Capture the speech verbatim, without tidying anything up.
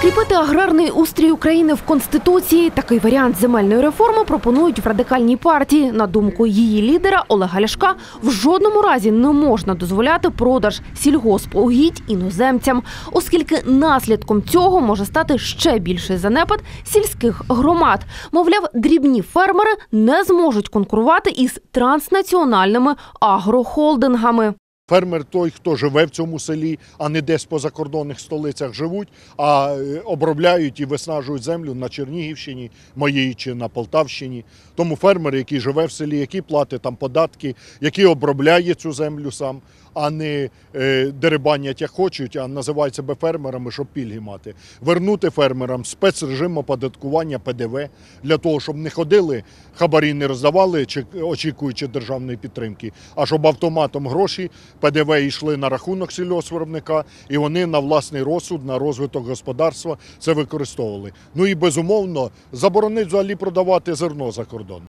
Закріпити аграрний устрій України в Конституції – такий варіант земельної реформи пропонують в Радикальній партії. На думку її лідера Олега Ляшка, в жодному разі не можна дозволяти продаж сільгоспугідь іноземцям, оскільки наслідком цього може стати ще більший занепад сільських громад. Мовляв, дрібні фермери не зможуть конкурувати із транснаціональними агрохолдингами. Фермер той, хто живе в цьому селі, а не десь по закордонних столицях живуть, а обробляють і виснажують землю на Чернігівщині, моїй чи на Полтавщині. Тому фермер, який живе в селі, який платить там податки, який обробляє цю землю сам, а не е, дерибанять як хочуть, а називають себе фермерами, щоб пільги мати. Вернути фермерам спецрежим оподаткування Пе Де Ве, для того, щоб не ходили, хабарі не роздавали, чи, очікуючи державної підтримки, а щоб автоматом гроші Пе Де Ве йшли на рахунок сільгоспвиробника, і вони на власний розсуд, на розвиток господарства це використовували. Ну і, безумовно, заборонити взагалі продавати зерно за кордон.